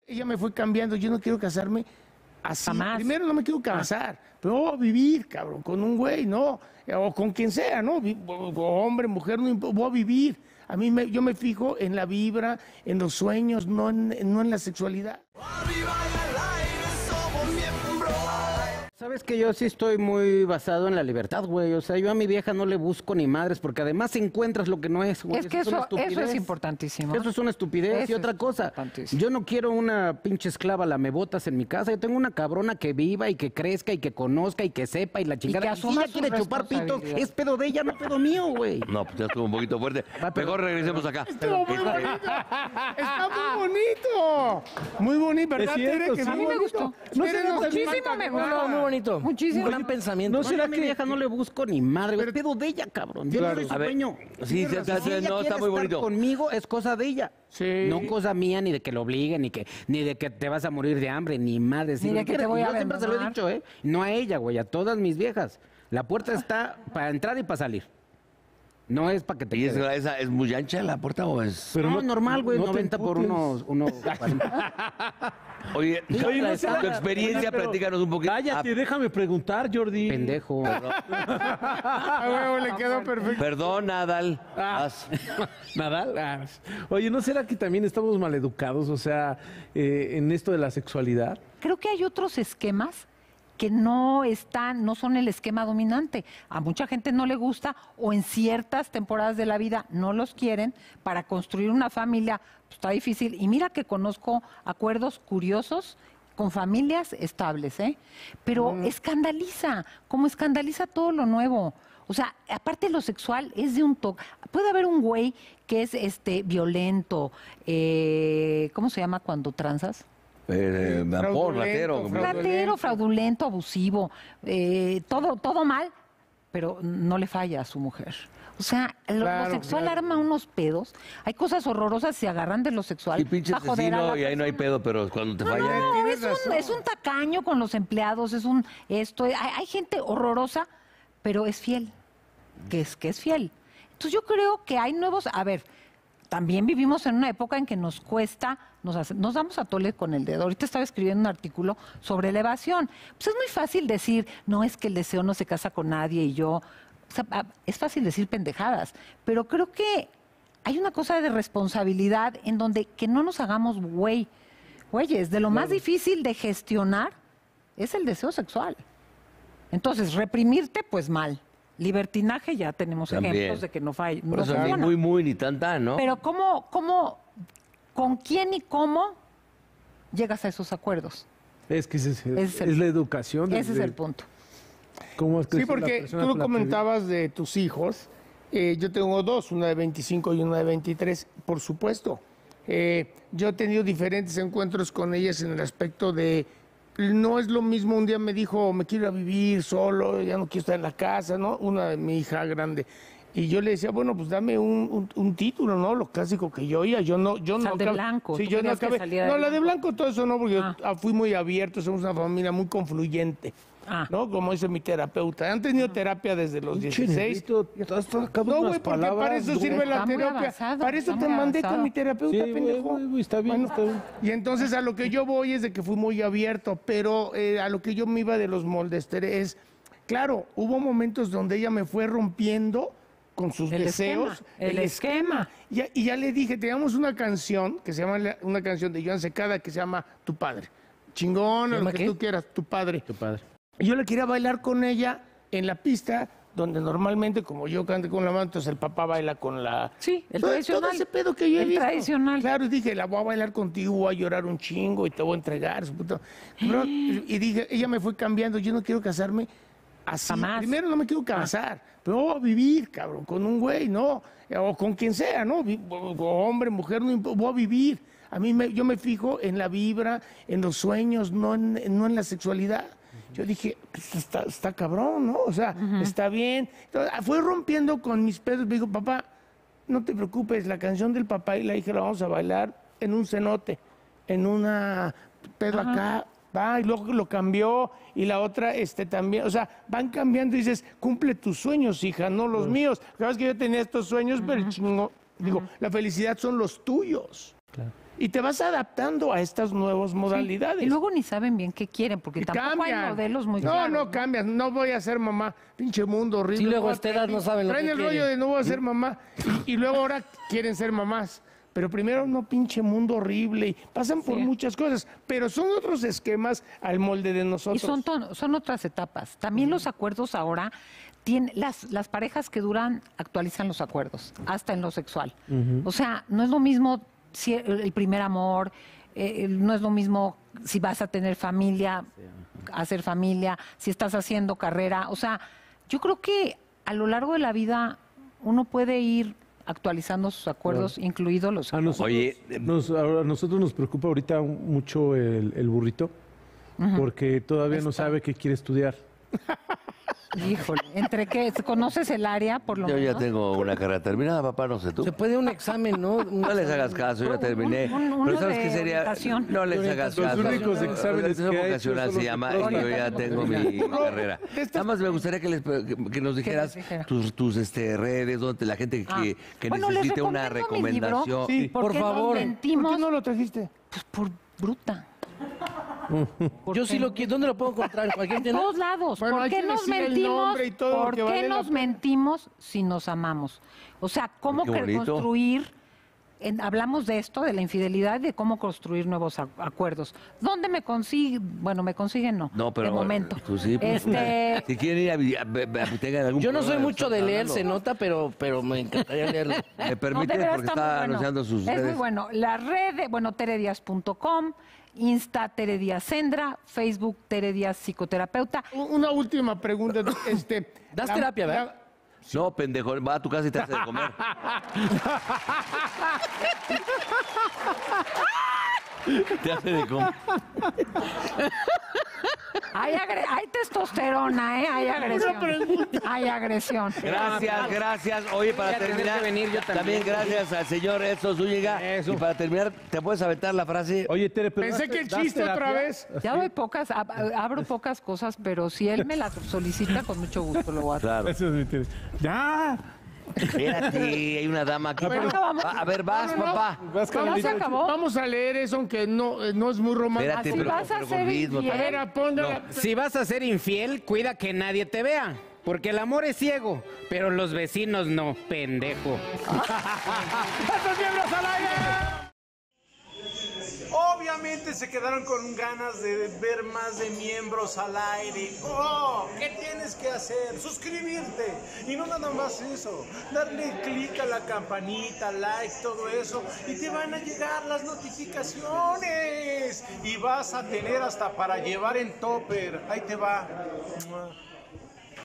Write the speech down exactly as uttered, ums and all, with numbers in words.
Ella me fue cambiando, yo no quiero casarme así. Jamás. Primero no me quiero casar, ah. pero voy a vivir, cabrón, con un güey, ¿no? O con quien sea, ¿no? O hombre, mujer, no importa, voy a vivir. A mí me, yo me fijo en la vibra, en los sueños, no en, no en la sexualidad. Sabes que yo sí estoy muy basado en la libertad, güey. O sea, yo a mi vieja no le busco ni madres, porque además encuentras lo que no es, güey. Es que eso, es eso es importantísimo. Eso es una estupidez. Eso y otra cosa, yo no quiero una pinche esclava lamebotas en mi casa. Yo tengo una cabrona que viva y que crezca y que conozca y que sepa y la chingada. Y que asuma si ella quiere chupar pito, es pedo de ella, no pedo mío, güey. No, pues ya estuvo un poquito fuerte. Va, pero- Mejor regresemos acá. Estuvo muy bonito. Está muy bonito. Muy bonito, ¿verdad, Tere? Que A muy mí me bonito. gustó. No Tere se nos nos muchísimo mata, me ¿verdad? gustó. Muy bonito. Muchísimo. Un gran pensamiento. No será que a mi vieja no le busco ni madre, güey. Es pedo de ella, cabrón. Yo Claro. no soy su A ver, dueño. sí, Tiene sí, razón. sí, Si ella no, está quiere muy estar bonito. conmigo es cosa de ella. Sí. No cosa mía, ni de que lo obliguen, ni que ni de que te vas a morir de hambre, ni madre. Ni de que te voy a Yo siempre se lo he abandonar. dicho, ¿eh? No a ella, güey, a todas mis viejas. La puerta está para entrar y para salir. No es para que te ¿Y es, quedes. esa, es muy ancha la puerta o es...? Pero no, normal, güey, no te noventa por emputes. unos... unos Oye, Oye, no será- tu experiencia, Pero- platícanos un poquito. Cállate, déjame preguntar, Jordi. pendejo. A huevo, le quedó perfecto. Perdón, Nadal. Ah. Haz. Nadal. Ah. Oye, ¿no será que también estamos maleducados, o sea, eh, en esto de la sexualidad? Creo que hay otros esquemas que no están, no son el esquema dominante. A mucha gente no le gusta o en ciertas temporadas de la vida no los quieren. Para construir una familia pues, está difícil. Y mira que conozco acuerdos curiosos con familias estables, ¿eh? Pero escandaliza, como escandaliza todo lo nuevo. O sea, aparte lo sexual es de un toque. Puede haber un güey que es este violento, eh, ¿cómo se llama cuando transas? Eh, vapor, Fraudulento, ratero. fraudulento. Ratero, fraudulento, abusivo, eh, todo, todo mal, pero no le falla a su mujer. O sea, lo, Claro, lo sexual claro. arma unos pedos. Hay cosas horrorosas, se agarran de lo sexual. Y pinche pa' joder a asesino la y ahí no hay persona. pedo, pero cuando te No, falla... no, Tienes es un, razón. es un tacaño con los empleados, es un esto. Hay, hay gente horrorosa, pero es fiel, que es, que es fiel. Entonces yo creo que hay nuevos, a ver, también vivimos en una época en que nos cuesta, nos, hace- nos damos a tole con el dedo. Ahorita estaba escribiendo un artículo sobre la evasión. Pues es muy fácil decir, no es que el deseo no se casa con nadie y yo... O sea, a- es fácil decir pendejadas, pero creo que hay una cosa de responsabilidad en donde que no nos hagamos güey. Güeyes, de lo más difícil de gestionar es el deseo sexual. Entonces, reprimirte, pues mal. Libertinaje, ya tenemos También. ejemplos de que no falla. Por no eso ni funciona. muy, muy, ni tan, tan, ¿no? Pero ¿cómo, cómo, con quién y cómo llegas a esos acuerdos? Es que ese es, Ese es el- es la educación. de- Ese es de el punto. cómo es que Sí, es la porque persona tú con la que- comentabas de tus hijos. Eh, yo tengo dos, una de veinticinco y una de veintitrés, por supuesto. Eh, yo he tenido diferentes encuentros con ellas en el aspecto de... No es lo mismo, un día me dijo, me quiero ir a vivir solo, ya no quiero estar en la casa, ¿no? Una de mi hija grande. Y yo le decía, bueno, pues dame un, un- un título, ¿no? Lo clásico que yo oía. Yo no, yo Sal no de acabé- blanco. Sí, Tú yo no querías que acabé. saliera No, de la de blanco. blanco todo eso no, porque yo Ah. ah, fui muy abierto, somos una familia muy confluyente. Ah. ¿No? Como dice mi terapeuta. Han tenido terapia desde los dieciséis. Negrito, estás sacando No, unas güey, porque palabras para eso duras. sirve la Está muy terapia. avanzado, Para eso está te muy mandé avanzado. con mi terapeuta, Sí, pendejo. güey, güey, está bien, está bien. Y entonces a lo que yo voy es de que fui muy abierto, pero eh, a lo que yo me iba de los moldes, Tere, es, claro, hubo momentos donde ella me fue rompiendo con sus El deseos. esquema, el esquema. Y ya, y ya le dije, teníamos una canción, que se llama, la- una canción de Joan Secada, que se llama Tu Padre. Chingón, lo llama que qué? tú quieras, Tu Padre. Tu padre. Y yo le quería bailar con ella en la pista, donde normalmente, como yo canto con la mano, entonces el papá baila con la... Sí, el todo, tradicional. Todo ese pedo que yo he El visto. tradicional. Claro, y dije, la voy a bailar contigo, voy a llorar un chingo y te voy a entregar. Su puta- Bro, y dije, ella me fue cambiando, yo no quiero casarme así. Jamás. Primero no me quiero casar, pero voy a vivir, cabrón, con un güey, ¿no? O con quien sea, ¿no? Vi- o hombre, mujer, no importa, voy a vivir. A mí me, yo me fijo en la vibra, en los sueños, no en, no en la sexualidad. Yo dije, pues, está, está cabrón, ¿no? O sea, está bien. Entonces, fue rompiendo con mis pedos. Me dijo, papá, no te preocupes, la canción del papá y la hija la vamos a bailar en un cenote, en una pedo acá, va, y luego lo cambió, y la otra este también, o sea, van cambiando y dices, cumple tus sueños, hija, no los míos. Sabes que yo tenía estos sueños, pero el chingo, digo, la felicidad son los tuyos. Y te vas adaptando a estas nuevas modalidades. Y luego ni saben bien qué quieren, porque Y tampoco cambian. hay modelos muy No, claros. no cambias, no voy a ser mamá. Pinche mundo horrible. Sí, luego No, a esta edad no saben lo traen que el rollo quieren. de no voy a ser mamá. Y, y luego ahora quieren ser mamás. Pero primero, no, pinche mundo horrible. Y pasan por Sí. muchas cosas. Pero son otros esquemas al molde de Y nosotros. son, ton- son otras etapas. También los acuerdos ahora, tienen, las, las parejas que duran actualizan los acuerdos, hasta en lo sexual. O sea, no es lo mismo si el el primer amor, eh, no es lo mismo si vas a tener familia, hacer familia, si estás haciendo carrera. O sea, yo creo que a lo largo de la vida uno puede ir actualizando sus acuerdos, incluidos los A nosotros, Oye, nos, a nosotros nos preocupa ahorita un- mucho el, el burrito, porque todavía no sabe qué quiere estudiar. Híjole, ¿entre qué? ¿Conoces el área, por lo Yo menos? ya tengo una carrera terminada, papá, no sé tú. Se puede un examen, ¿no? Un No les examen. hagas caso, yo ya terminé. un- uno Pero ¿sabes de qué sería? orientación. No les De hagas Los caso. únicos exámenes Orientación que ha hecho vocacional son se los llama de y yo ya próstata. tengo mi carrera. Nada más me gustaría que, les, que, que nos dijeras dijera? tus, tus este, redes, donde la gente que, Ah. que Bueno, les necesite una recomiendo mi libro. recomendación. Sí. ¿Por, Por qué favor. nos ¿Por mentimos? qué no lo trajiste? Pues por bruta. ¿Por Yo qué? sí lo quiero. ¿Dónde lo puedo encontrar? ¿En cualquier En tienda? todos lados. Bueno, ¿Por hay qué que nos decir el mentimos? nombre y todo, ¿Por que vale qué la nos pena. mentimos si nos amamos? O sea, ¿cómo Qué que bonito. construir? en- hablamos de esto, de la infidelidad, de cómo construir nuevos a- acuerdos. ¿Dónde me consiguen? Bueno, me consiguen no. No, pero de momento. tú sí. pues, Este, Si quieren ir a, vi- a- a- a- tengan algún Yo no soy programa, mucho de están leer, hablando. se nota, pero, pero me encantaría leerlo. ¿Me no, permite? de veras Porque está está muy bueno. anunciando sus Es redes. muy bueno. La red, bueno, teredias punto com, Insta Tere Díaz Sendra, Facebook Tere Díaz Psicoterapeuta. Una última pregunta. Este, ¿Das la- terapia, verdad? la- No, pendejo, va a tu casa y te hace de comer. Te hace de comer. Hay, agre- hay testosterona, ¿eh? Hay agresión. Hay agresión. Gracias, gracias. Oye, para Voy a tener terminar, que venir yo también. gracias al señor Edson Zúñiga. Eso. Y para terminar, ¿te puedes aventar la frase? Oye, Tere, pero Pensé das- que el das chiste otra terapia. vez. Ya doy pocas, ab- abro pocas cosas, pero si él me las solicita, con mucho gusto lo voy a hacer. Claro. Eso es mi Tere. ¡Ya! Espérate, hay una dama aquí. Bueno, acabamos. a, a ver, vas, No, no, no. papá. Vas, ¿Ya Carmelita. se acabó? Vamos a leer eso, aunque no, eh, no es muy romántico. Espérate, Así pero, vas a pero con ser ritmo. infiel. A ver, a póngala. Si vas a ser infiel, cuida que nadie te vea. Porque el amor es ciego, pero los vecinos no, pendejo. ¡Estos miembros al aire! Obviamente se quedaron con ganas de ver más de miembros al aire. ¡Oh! ¿Qué tienes que hacer? Suscribirte. Y no nada más eso. Darle clic a la campanita, like, todo eso. Y te van a llegar las notificaciones. Y vas a tener hasta para llevar en topper. Ahí te va.